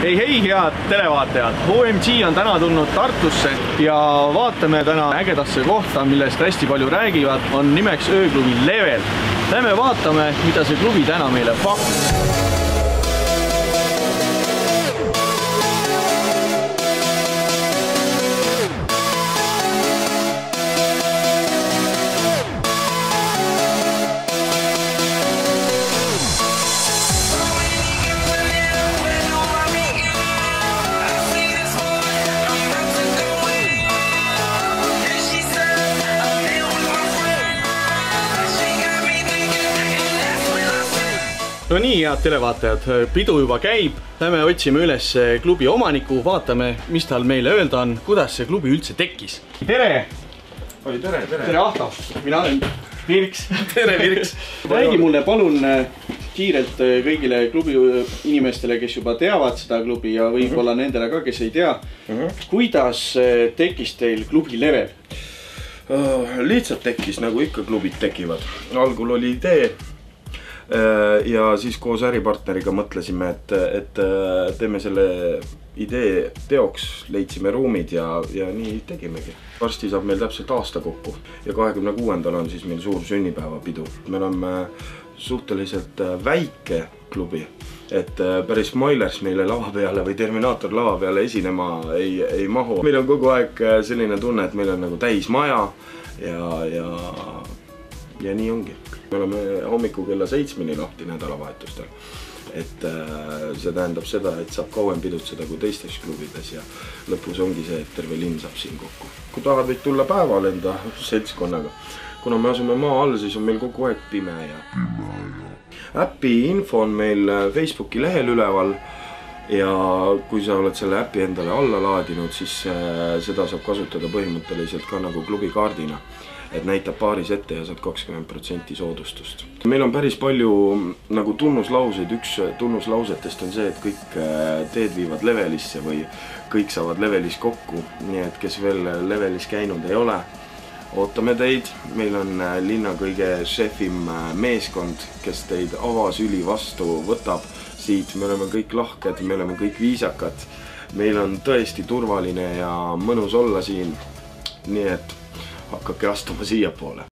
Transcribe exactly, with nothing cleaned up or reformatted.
Hei hei, head televaatajad! O M G on täna tulnud Tartusse ja vaatame täna ägedasse kohta, millest hästi palju räägivad, on nimeks ööklubi Level. Lähme vaatame, mida see klubi täna meile pakub. No nii, head televaatajad, pidu juba käib, lähme otsime üles klubi omaniku, vaatame, mis tal meile öelda on, kuidas see klubi üldse tekkis. Tere! Oi, tere, tere! Tere, Ahto! Mina olen Virks. Tere, Virks! Räägi mulle palun kiirelt kõigile klubi inimestele, kes juba teavad seda klubi ja võib-olla nendele ka, kes ei tea. Kuidas tekkis teil klubi Level? Lihtsalt tekkis, nagu ikka klubid tekivad. Algul oli idee. Ja siis koos äripartneriga mõtlesime, et, et teeme selle idee teoks, leidsime ruumid ja, ja nii tegimegi. Varsti saab meil täpselt aasta kokku ja kahekümne kuuendal on siis meil suur sünnipäevapidu. Me oleme suhteliselt väike klubi, et päris Moilers meile lava peale või Terminaator lava peale esinema ei, ei mahu. Meil on kogu aeg selline tunne, et meil on nagu täis maja ja, ja, ja nii ongi. Me oleme hommiku kella seitsmeni lahti nädalavahetustel. Et see tähendab seda, et saab kauem pidutseda kui teistes klubides ja lõpus ongi see, et terve linn saab siin kokku. Kui tahad, võid tulla päeval enda seltskonnaga. Kuna me asume maa all, siis on meil kogu aeg pime ja äpi info on meil Facebooki lehel üleval ja kui sa oled selle äpi endale alla laadinud, siis seda saab kasutada põhimõtteliselt ka nagu klubikaardina. Et näitab paaris ette ja saad kakskümmend protsenti soodustust. Meil on päris palju nagu tunnuslauseid. Üks tunnuslausetest on see, et kõik teed viivad Levelisse või kõik saavad Levelis kokku. Nii et kes veel Levelis käinud ei ole, ootame teid. Meil on linna kõige šefim meeskond, kes teid avasüli vastu võtab siit. Me oleme kõik lahked, me oleme kõik viisakad. Meil on tõesti turvaline ja mõnus olla siin. Nii et hakkake astuma siia poole.